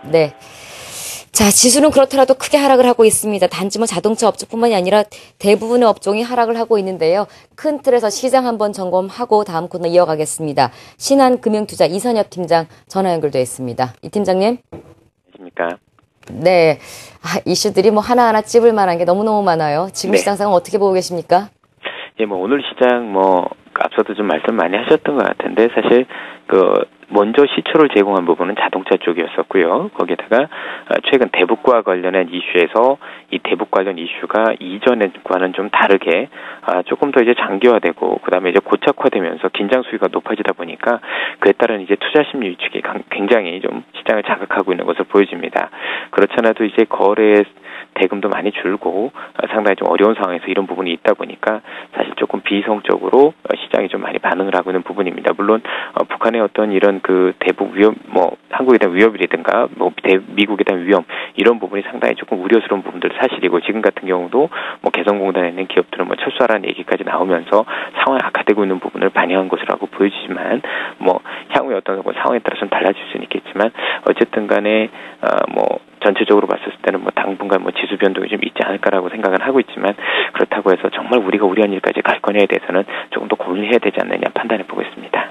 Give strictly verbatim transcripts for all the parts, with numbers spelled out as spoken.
네. 자, 지수는 그렇더라도 크게 하락을 하고 있습니다. 단지 뭐 자동차 업종뿐만이 아니라 대부분의 업종이 하락을 하고 있는데요. 큰 틀에서 시장 한번 점검하고 다음 코너 이어가겠습니다. 신한금융투자 이선엽 팀장 전화 연결되어 있습니다. 이 팀장님. 안녕하십니까. 네. 아, 이슈들이 뭐 하나하나 찝을 만한 게 너무너무 많아요. 지금 네. 시장 상황 어떻게 보고 계십니까? 예, 뭐 오늘 시장 뭐 앞서도 좀 말씀 많이 하셨던 것 같은데 사실 그 먼저 시초를 제공한 부분은 자동차 쪽이었었고요. 거기에다가 최근 대북과 관련한 이슈에서 이 대북 관련 이슈가 이전과는 좀 다르게 조금 더 이제 장기화되고 그다음에 이제 고착화되면서 긴장 수위가 높아지다 보니까 그에 따른 이제 투자 심리 위축이 굉장히 좀 시장을 자극하고 있는 것을 보여집니다. 그렇지 않아도 이제 거래 대금도 많이 줄고 상당히 좀 어려운 상황에서 이런 부분이 있다 보니까 사실 조금 비이성적으로 시장이 좀 많이 반응을 하고 있는 부분입니다. 물론 북한의 어떤 이런 그 대북 위협, 뭐 한국에 대한 위협이라든가 뭐 대, 미국에 대한 위험 이런 부분이 상당히 조금 우려스러운 부분들은 사실이고 지금 같은 경우도 뭐 개성공단에 있는 기업들은 뭐 철수하라는 얘기까지 나오면서 상황이 악화되고 있는 부분을 반영한 것이라고 보여지지만 뭐 향후에 어떤 상황에 따라서는 달라질 수는 있겠지만 어쨌든 간에 어, 뭐 전체적으로 봤을 때는 뭐 당분간 뭐 지수 변동이 좀 있지 않을까라고 생각은 하고 있지만 그렇다고 해서 정말 우리가 우려한 일까지 갈 거냐에 대해서는 조금 더 고민해야 되지 않느냐 판단해 보고 있습니다.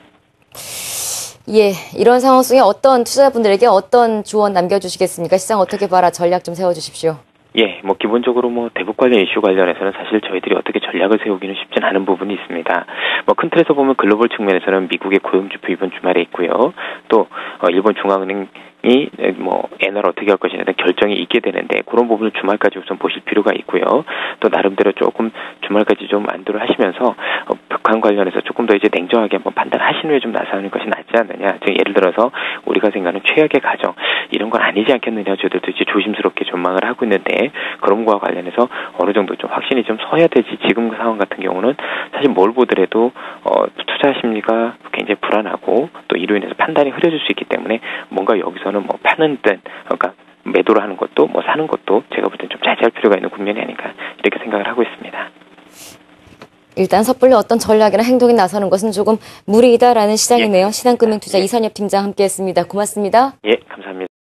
예, 이런 상황 속에 어떤 투자자분들에게 어떤 조언 남겨주시겠습니까? 시장 어떻게 봐라 전략 좀 세워주십시오. 예, 뭐 기본적으로 뭐 대북 관련 이슈 관련해서는 사실 저희들이 어떻게 전략을 세우기는 쉽진 않은 부분이 있습니다. 뭐 큰 틀에서 보면 글로벌 측면에서는 미국의 고용지표 이번 주말에 있고요. 또 어, 일본 중앙은행 이 뭐 엔화를 어떻게 할 것이냐에 대한 결정이 있게 되는데 그런 부분을 주말까지 우선 보실 필요가 있고요. 또 나름대로 조금 주말까지 좀 안도를 하시면서 어, 북한 관련해서 조금 더 이제 냉정하게 한번 판단하신 후에 좀 나서는 것이 낫지 않느냐. 즉 예를 들어서 우리가 생각하는 최악의 가정 이런 건 아니지 않겠느냐. 저희들도 이제 조심스럽게 전망을 하고 있는데 그런 거와 관련해서 어느 정도 좀 확신이 좀 서야 되지. 지금 그 상황 같은 경우는 사실 뭘 보더라도 어, 투자 심리가 굉장히 불안하고 또 이로 인해서 판단이 흐려질 수 있기 때문에 뭔가 여기서는 뭐 파는 듯 그러니까 매도를 하는 것도 뭐 사는 것도 제가 볼 땐 좀 자제할 필요가 있는 국면이 아닌가 이렇게 생각을 하고 있습니다. 일단 섣불리 어떤 전략이나 행동에 나서는 것은 조금 무리이다라는 시장이네요. 예. 신한금융투자 예. 이선엽 팀장 함께했습니다. 고맙습니다. 예, 감사합니다.